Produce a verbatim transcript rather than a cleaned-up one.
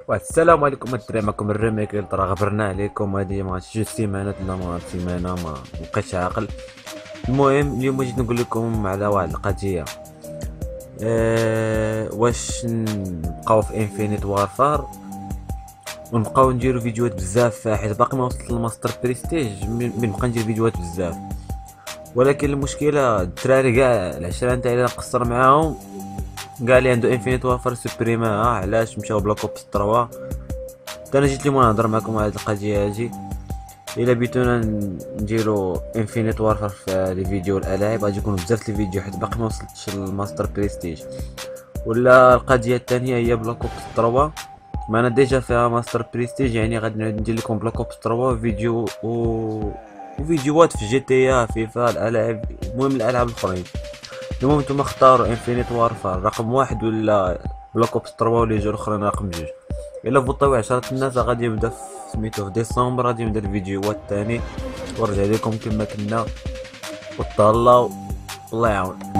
والسلام عليكم الدراري، معكم الرميك اللي طرا غبرنا عليكم. هذه ما شي جوج سيمانات ولا ما سيمانه ما مبقيتش عاقل. المهم اليوم جيت نقول لكم على واحد القضيه. أه واش نبقاو في انفينيت وارفار ونبقاو نديرو فيديوهات بزاف، حيت باقي ما وصلت للماستر بريستيج من نبقى ندير فيديوهات بزاف. ولكن المشكله الدراري كاع العشرة نتاعي اللي نقصر معاهم قال لي عنده انفينيت وارفار سوبريماها، علاش مشاو بلاك اوبس ثلاثة. انا جيت اليوم نهضر معكم على هاد القضيه هادي. الا بيتونا نديرو انفينيت وارفار في لي فيديو الالعاب غادي يكونوا بزاف لي فيديو، حيت باقي ما وصلتش للماستر بريستيج. ولا القضيه الثانيه هي بلاك اوبس ثلاثة، ما انا ديجا فيها ماستر بريستيج، يعني غادي نعاود ندير لكم بلاك اوبس ثلاثة فيديو و وفيديوهات في جي تي اي فيفا الالعاب، المهم الالعاب الاخرين. المهم نتوما اختاروا انفينيت وارفار رقم واحد ولا بلاك اوبس ثلاثة ولا يجوا الاخرين رقم جوج. الا فوطاو عشرة الناس غادي يبدا في سميتو في ديسمبر، غادي يبدا الفيديوهات الثاني ورجع لكم كما كنا. وتهلاو، الله يعاون.